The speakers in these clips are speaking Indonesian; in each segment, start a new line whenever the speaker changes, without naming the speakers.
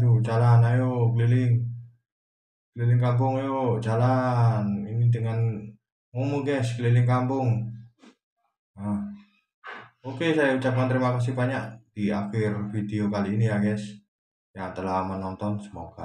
itu jalan, ayo keliling, keliling kampung, ayo jalan. Ini dengan Momo guys, keliling kampung. Nah, oke, saya ucapkan terima kasih banyak di akhir video kali ini ya guys, yang telah menonton. Semoga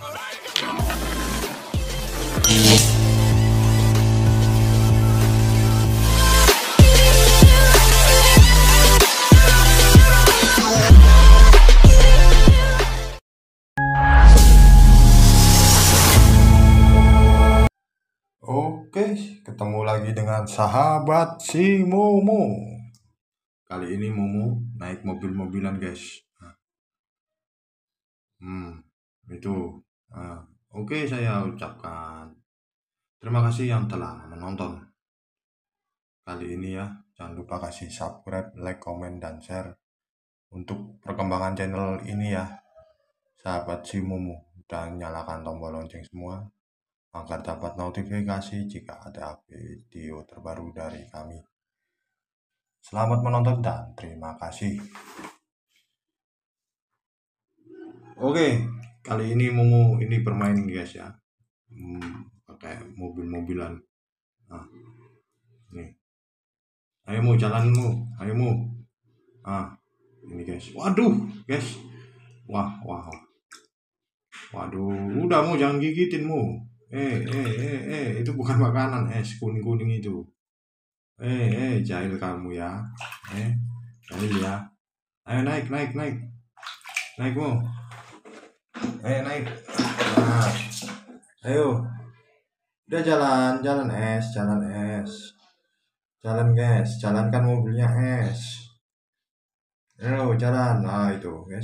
oke, ketemu lagi dengan sahabat si Momo. Kali ini Momo naik mobil-mobilan guys. Itu. Oke, saya ucapkan terima kasih yang telah menonton kali ini ya. Jangan lupa kasih subscribe, like, komen, dan share untuk perkembangan channel ini ya, sahabat si Momo. Dan nyalakan tombol lonceng semua agar dapat notifikasi jika ada video terbaru dari kami. Selamat menonton dan terima kasih. Oke, kali ini Momo ini bermain guys ya, pakai mobil-mobilan. Nah, nih, ayo mau jalanmu, ayo mau. Ini guys, waduh guys, waduh, udah mau, jangan gigitin mu. Itu bukan makanan, es kuning itu. Jahil kamu ya, jahil ya. Ayo naik mu, naik. Nah, ayo, udah jalan es, jalan guys, jalankan mobilnya es. Ayo jalan, nah itu guys.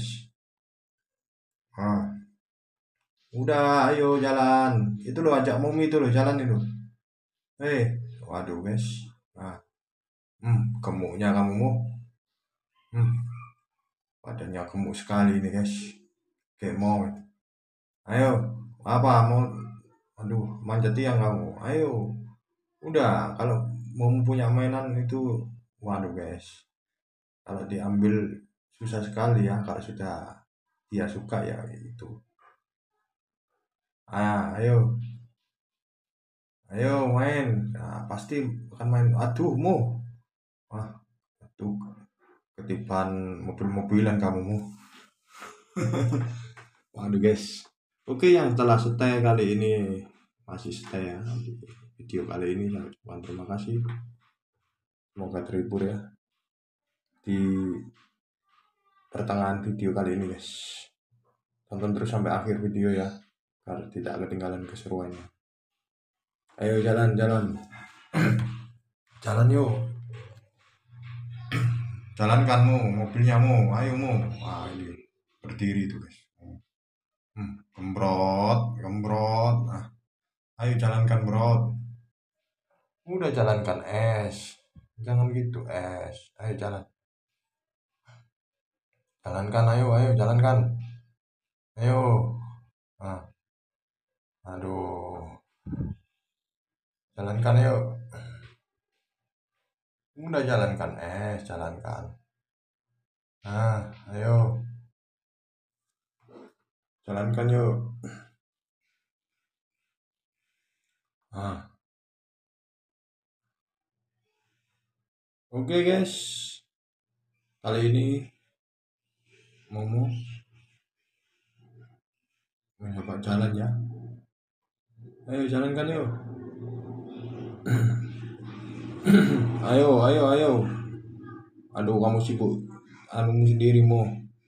Udah, ayo jalan. Itu loh, ajak Mumi itu loh, jalan itu. Waduh guys. Gemuknya kamu mau. Badannya gemuk sekali ini guys. Kayak mau. Ayo, apa mau? Aduh, manjat tiang kamu. Ayo. Udah, kalau mau punya mainan itu, waduh guys. Kalau diambil susah sekali ya, kalau sudah dia suka ya itu. Ayo main. Nah, pasti akan main. Aduh mu. Aduh, ketiban mobil-mobilan kamu mu. Waduh guys. Oke, yang telah stay kali ini, masih stay ya di video kali ini, saya ucapkan terima kasih. Semoga terhibur ya di pertengahan video kali ini guys. Tonton terus sampai akhir video ya, agar tidak ketinggalan keseruannya. Ayo jalan jalan yuk, jalankan mu mobilnya mu, ayo mu. Ini berdiri itu guys. Gembrot. Ayo jalankan brot. Udah jalankan es, jangan gitu es. Ayo jalankan, ayo jalankan. Ayo. Aduh. Jalankan yuk. Udah jalankan es, jalankan. Ayo. Jalankan yuk. Oke guys. Kali ini Momo mencoba jalan ya. Ayo jalankan yuk. Ayo. Aduh, kamu sibuk anumu sendirimu.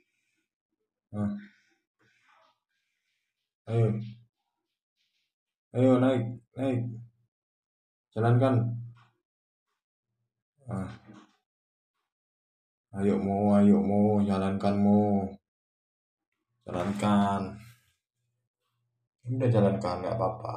Ayo naik. Jalankan. Ayo mau jalankan mu. Jalankan. Udah jalankan, nggak apa-apa.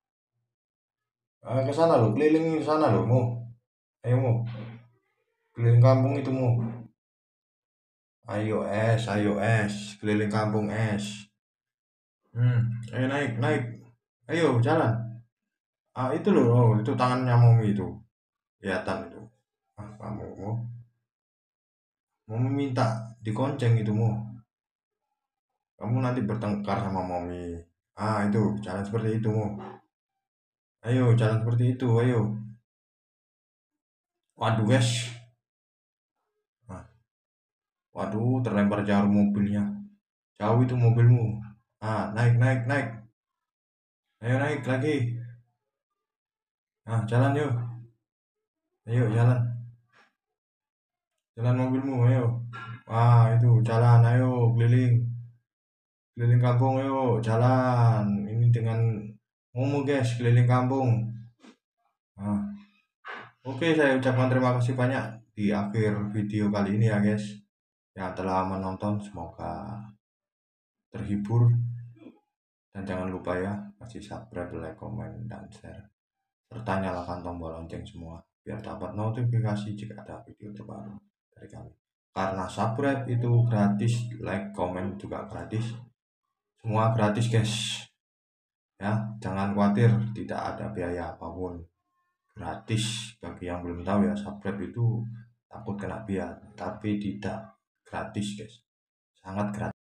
Ke sana lo, keliling ke sana lo mu. Ayo mu. Keliling kampung itu mu. Ayo es, keliling kampung es. Ayo naik. Ayo jalan. Itu loh, itu tangannya Momi itu. Kelihatan itu. Kamu mau meminta dikonceng itu mu. Kamu nanti bertengkar sama mommy. Itu jangan seperti itu. Ayo, jangan seperti itu. Ayo. Waduh, guys. Nah, waduh, terlempar jarum mobilnya. Jauh itu mobilmu. Naik, naik, naik. Ayo naik lagi. Jalan yuk. Ayo, jalan. Jalan mobilmu, ayo. Itu jalan, ayo keliling. Keliling kampung, ayo jalan. Ini dengan Momo, guys, keliling kampung. Nah, oke, saya ucapkan terima kasih banyak di akhir video kali ini ya, guys. Yang telah menonton, semoga terhibur. Dan jangan lupa ya, kasih subscribe, like, komen, dan share. Serta nyalakan tombol lonceng semua, biar dapat notifikasi jika ada video terbaru dari kami. Karena subscribe itu gratis, like, komen juga gratis. Semua gratis, guys. Ya, jangan khawatir, tidak ada biaya apapun. Gratis. Bagi yang belum tahu ya, subscribe itu takut kena biaya, tapi tidak, gratis, guys. Sangat gratis.